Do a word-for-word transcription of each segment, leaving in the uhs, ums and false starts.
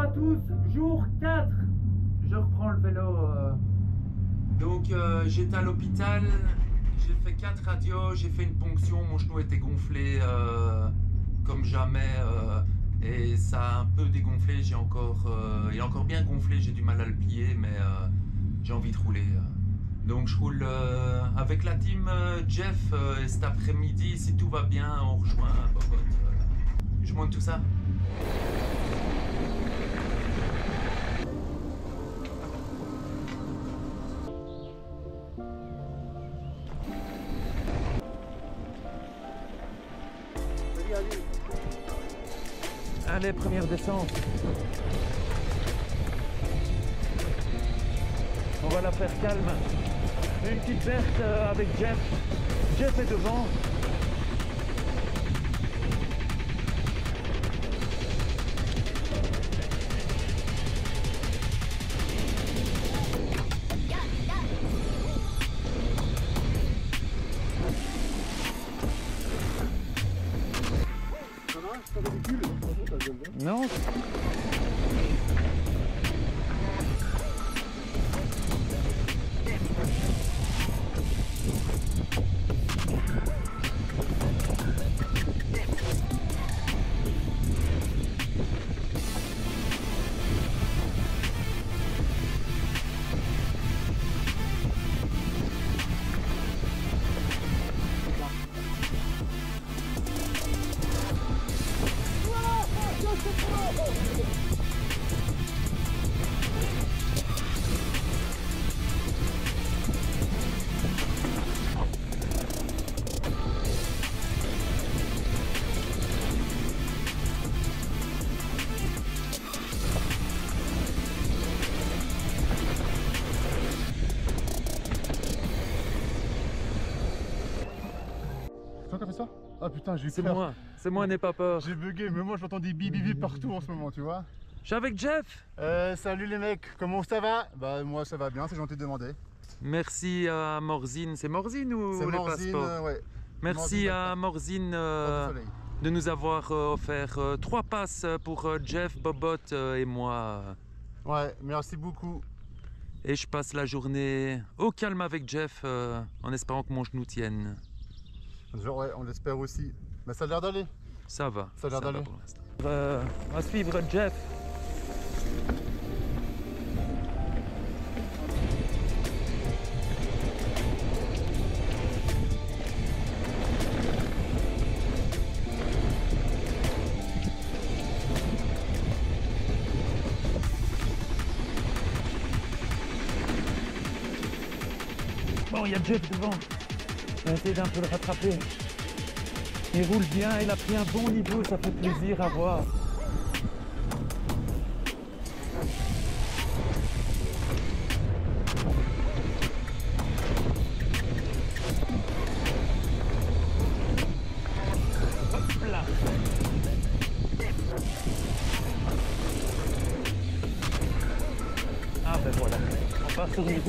à tous, jour quatre. Je reprends le vélo. Euh... Donc euh, j'étais à l'hôpital, j'ai fait quatre radios, j'ai fait une ponction, mon genou était gonflé euh, comme jamais euh, et ça a un peu dégonflé, j'ai encore, euh, il est encore bien gonflé, j'ai du mal à le plier mais euh, j'ai envie de rouler. Euh. Donc je roule euh, avec la team euh, Jeff euh, et cet après-midi, si tout va bien, on rejoint Bobot. Euh. Je monte tout ça. Allez, première descente. On va la faire calme. Une petite verte avec Jeff. Jeff est devant. Non. C'est toi qui as fait ça? Ah putain, j'ai eu C'est peur. moi, c'est moi, n'aie pas peur. J'ai bugué, mais moi j'entends des bip bip bip partout en ce moment, tu vois. Je suis avec Jeff. Euh, salut les mecs, comment ça va? Bah moi ça va bien, c'est gentil de demander. Merci à Morzine, c'est Morzine ou C'est les Morzine, passeports euh, ouais. Merci Morzine, à Morzine euh, de nous avoir euh, offert euh, trois passes pour euh, Jeff, Bobot euh, et moi. Ouais, merci beaucoup. Et je passe la journée au calme avec Jeff euh, en espérant que mon genou tienne. Genre ouais, on l'espère aussi. Mais ça a l'air d'aller. Ça va. Ça a l'air d'aller. pour l'instant. Euh, on va suivre Jeff. Bon, il y a Jeff devant. On va essayer d'un peu le rattraper. Il roule bien, il a pris un bon niveau, ça fait plaisir à voir. Hop là. Ah ben voilà, on part sur les roues.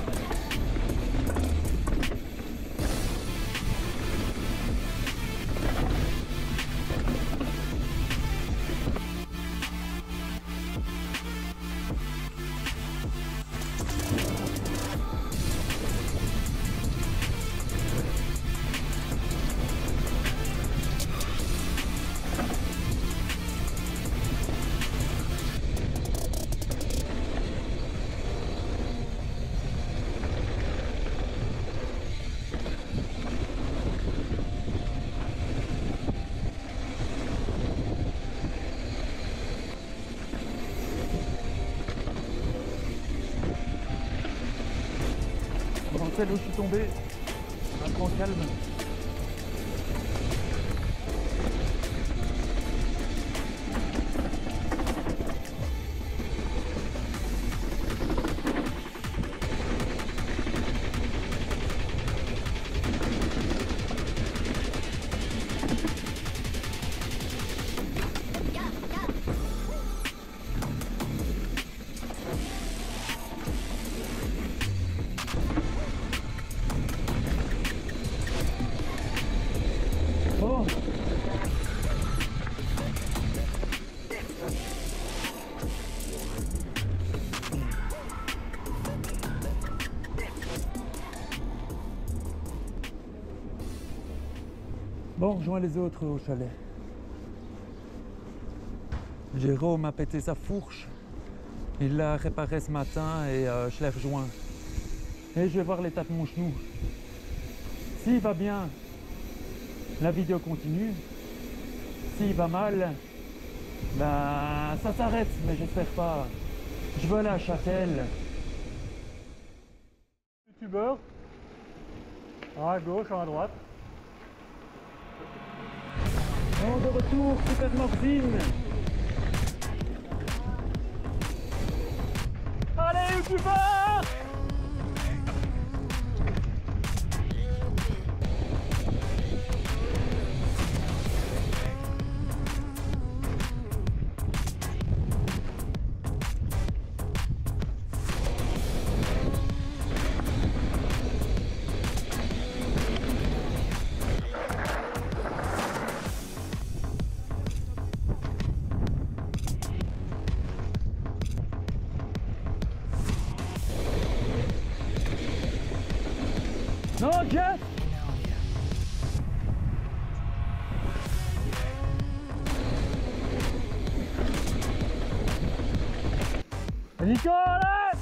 Dans celle où je suis tombé, un grand calme. Bon, on rejoint les autres au chalet. Jérôme a pété sa fourche. Il l'a réparé ce matin et euh, je l'ai rejoint. Et je vais voir l'état de mon genou. S'il va bien, la vidéo continue. S'il va mal, ben ça s'arrête, mais j'espère pas. Je veux aller à Châtel. Youtubeur. Un à gauche, un à droite. On de retour, Super Morzine. Allez, youtubeur! Non, Jeff! Nico, allez!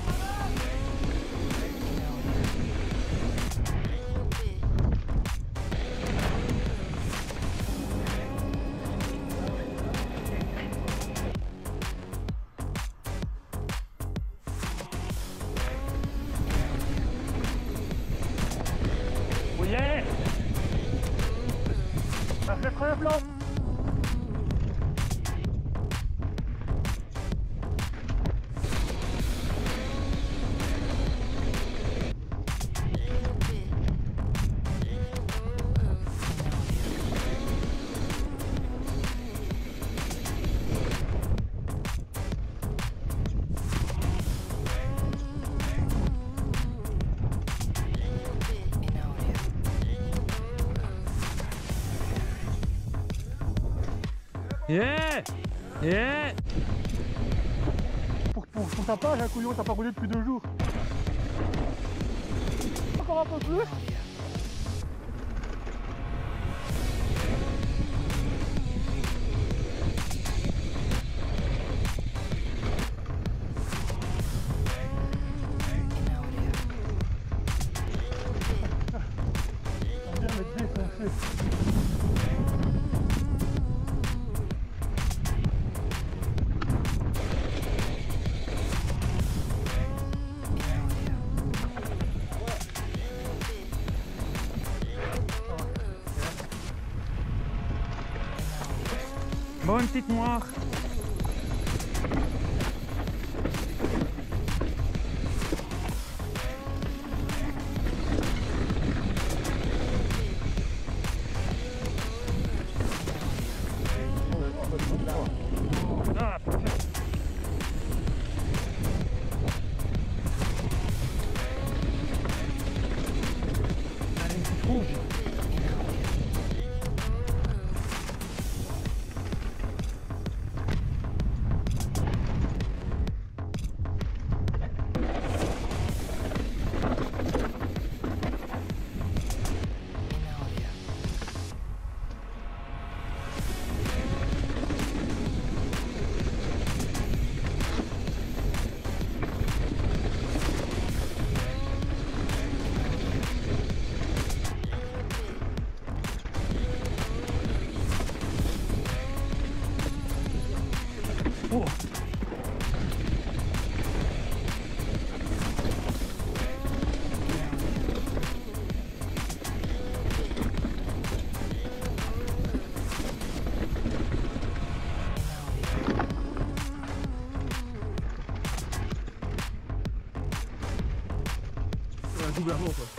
Yeah! Ça fait très blanc. Yeah! Yeah! Pour, pour, pour ta page, un couillon, t'as pas roulé depuis deux jours. Encore un peu plus. On vient me défoncer. Bonne petite noire. Ah, allez, c'est rouge. Oh. Un double armement quoi.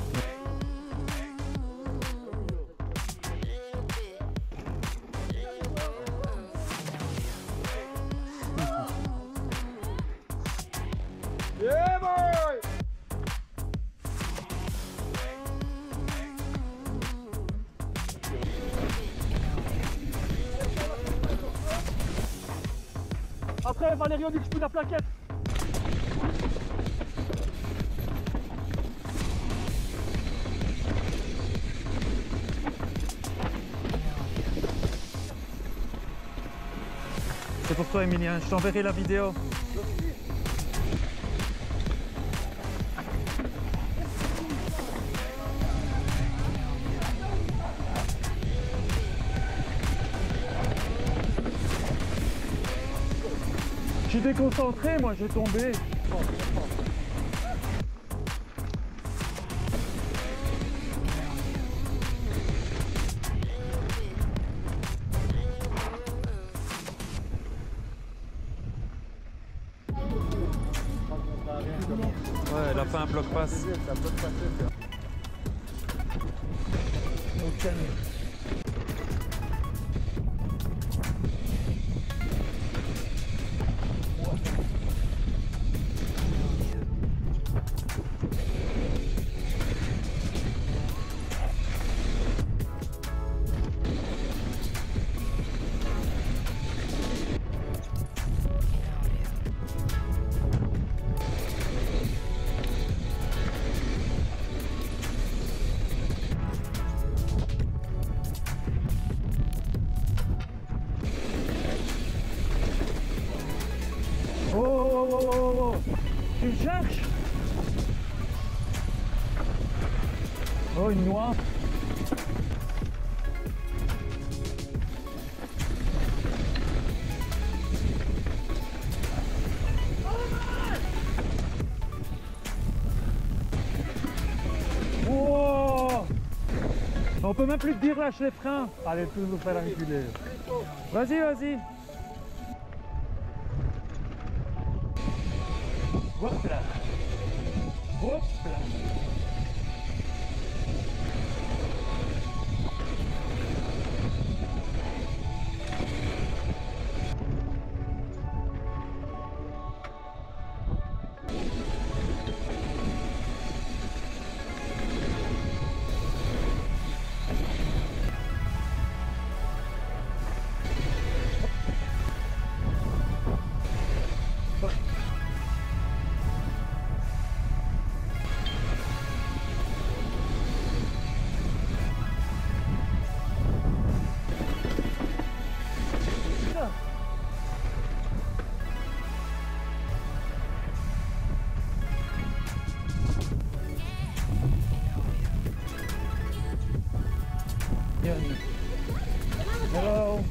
Yeah boy! Après Valérie on dit que je pousse la plaquette. pour toi, Emilien. Je t'enverrai la vidéo. J'étais concentré, moi, j'ai tombé. Ouais, elle a fait un bloc passe. Ok. Oh, oh, oh, oh, oh, oh. Tu me cherches? Oh, une noix. Oh, on peut même plus te dire lâche les freins. Allez, tout nous faire reculer. Vas-y, vas-y. Hop là. Hop là. Hello.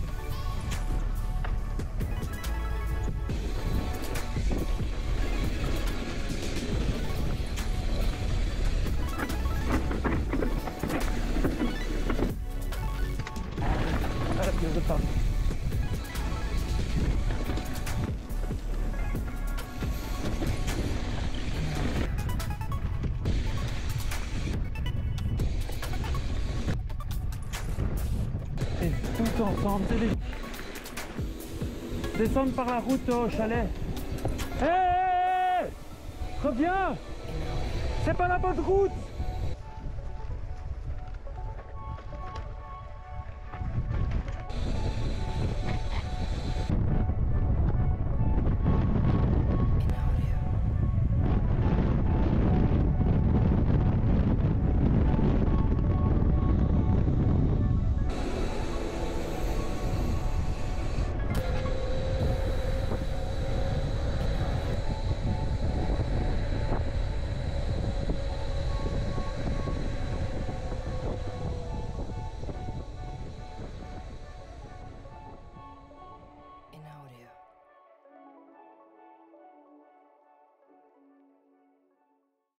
Here's the pump. Et tout ensemble, c'est des... Descendre par la route au chalet. Hé hey, reviens. C'est pas la bonne route.